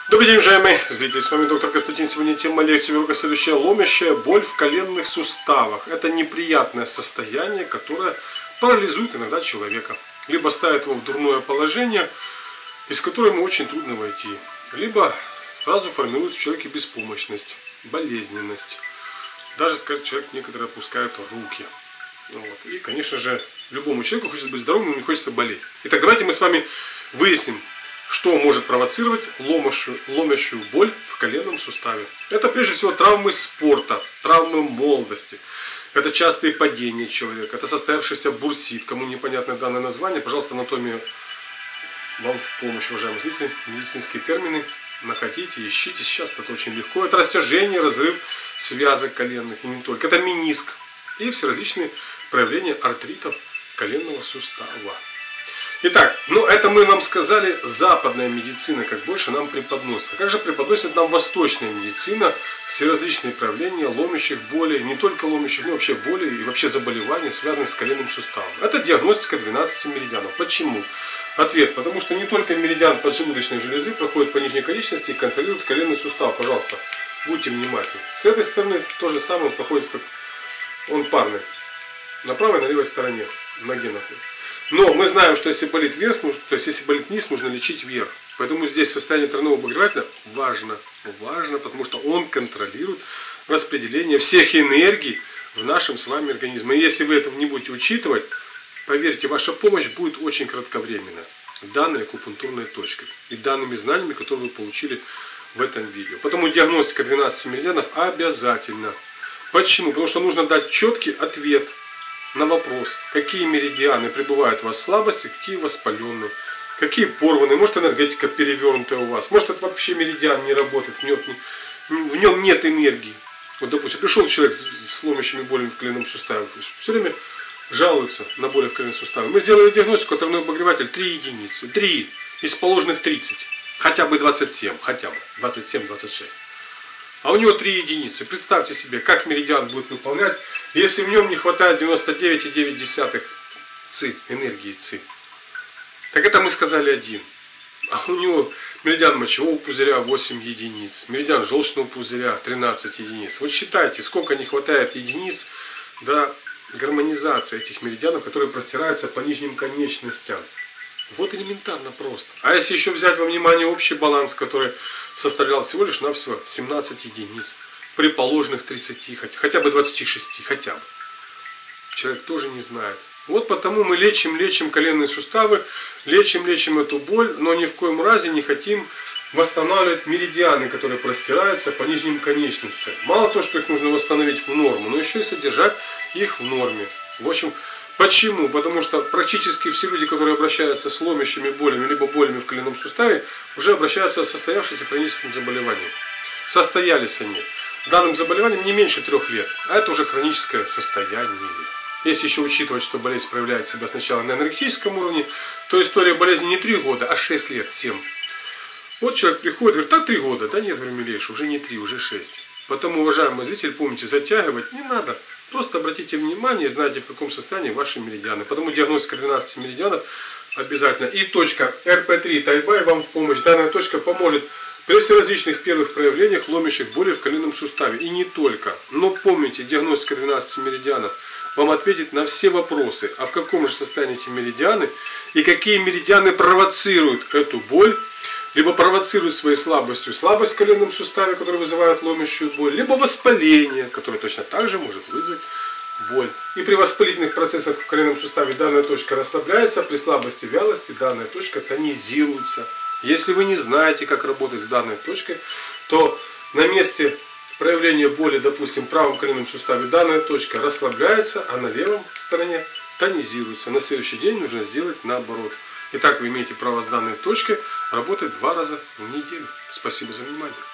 Добрый день, уважаемые зрители, с вами доктор Константин. Сегодня тема лекции великая следующая: ломящая боль в коленных суставах. Это неприятное состояние, которое парализует иногда человека, либо ставит его в дурное положение, из которого ему очень трудно войти, либо сразу формирует в человеке беспомощность, болезненность. Даже, скажет человек, некоторые опускают руки. Вот. И, конечно же, любому человеку хочется быть здоровым, но не хочется болеть. Итак, давайте мы с вами выясним, что может провоцировать ломящую боль в коленном суставе. Это прежде всего травмы спорта, травмы молодости. Это частые падения человека, это состоявшийся бурсит. Кому непонятно данное название, пожалуйста, анатомия вам в помощь, уважаемые зрители. Медицинские термины находите, ищите. Сейчас это очень легко. Это растяжение, разрыв связок коленных и не только. Это мениск и все различные проявления артритов коленного сустава. Итак, это мы вам сказали, западная медицина, как больше нам преподносит. А как же преподносит нам восточная медицина все различные проявления ломящих болей, не только ломящих, но вообще болей и вообще заболевания, связанных с коленным суставом. Это диагностика 12 меридианов. Почему? Ответ: потому что не только меридиан поджелудочной железы проходит по нижней конечности и контролирует коленный сустав. Пожалуйста, будьте внимательны. С этой стороны то же самое проходит, он парный, на правой и на левой стороне ноги находится. Но мы знаем, что если болит вверх, то есть если болит низ, нужно лечить вверх. Поэтому здесь состояние тройного обогревателя важно, потому что он контролирует распределение всех энергий в нашем с вами организме. И если вы этого не будете учитывать, поверьте, ваша помощь будет очень кратковременна данной акупунктурной точкой и данными знаниями, которые вы получили в этом видео. Потому диагностика 12 меридианов обязательна. Почему? Потому что нужно дать четкий ответ на вопрос, какие меридианы пребывают у вас в слабости, какие воспаленные, какие порванные, может энергетика перевернутая у вас, может это вообще меридиан не работает, в нем нет энергии. Вот, допустим, пришел человек с ломящими болями в коленном суставе, все время жалуется на боли в коленном суставе. Мы сделали диагностику, тройной обогреватель 3 единицы, 3 из положенных 30, хотя бы 27, хотя бы 27-26. А у него 3 единицы. Представьте себе, как меридиан будет выполнять, если в нем не хватает 99,9 ЦИ, энергии ЦИ. Так это мы сказали 1. А у него меридиан мочевого пузыря 8 единиц, меридиан желчного пузыря 13 единиц. Вот считайте, сколько не хватает единиц до гармонизации этих меридианов, которые простираются по нижним конечностям. Вот элементарно просто. А если еще взять во внимание общий баланс, который составлял всего лишь навсего 17 единиц, при положенных 30, хотя бы 26, хотя бы. Человек тоже не знает. Вот потому мы лечим коленные суставы, лечим эту боль, но ни в коем разе не хотим восстанавливать меридианы, которые простираются по нижним конечностям. Мало того, что их нужно восстановить в норму, но еще и содержать их в норме. В общем, почему? Потому что практически все люди, которые обращаются с ломящими болями, либо болями в коленном суставе, уже обращаются в состоявшееся хроническим заболеванием. Состоялись они данным заболеванием не меньше 3 лет, а это уже хроническое состояние. Если еще учитывать, что болезнь проявляет себя сначала на энергетическом уровне, то история болезни не 3 года, а 6 лет, 7. Вот человек приходит, говорит: так 3 года, да нет, говорю, милейший, уже не 3, уже 6. Потому, уважаемый зритель, помните, затягивать не надо. Просто обратите внимание и знайте, в каком состоянии ваши меридианы. Потому диагностика 12 меридианов обязательно. И точка РП3 Тайбай вам в помощь. Данная точка поможет при всеразличных первых проявлениях ломящих боли в коленном суставе. И не только. Но помните, диагностика 12 меридианов вам ответит на все вопросы. А в каком же состоянии эти меридианы и какие меридианы провоцируют эту боль, либо провоцируют своей слабостью слабость в коленном суставе, которая вызывает ломящую боль, либо воспаление, которое точно так же может вызвать боль. И при воспалительных процессах в коленном суставе данная точка расслабляется, при слабости, вялости данная точка тонизируется. Если вы не знаете, как работать с данной точкой, то на месте проявления боли, допустим, в правом коленном суставе данная точка расслабляется, а на левом стороне тонизируется. На следующий день нужно сделать наоборот. Итак, вы имеете право с данной точкой работать 2 раза в неделю. Спасибо за внимание.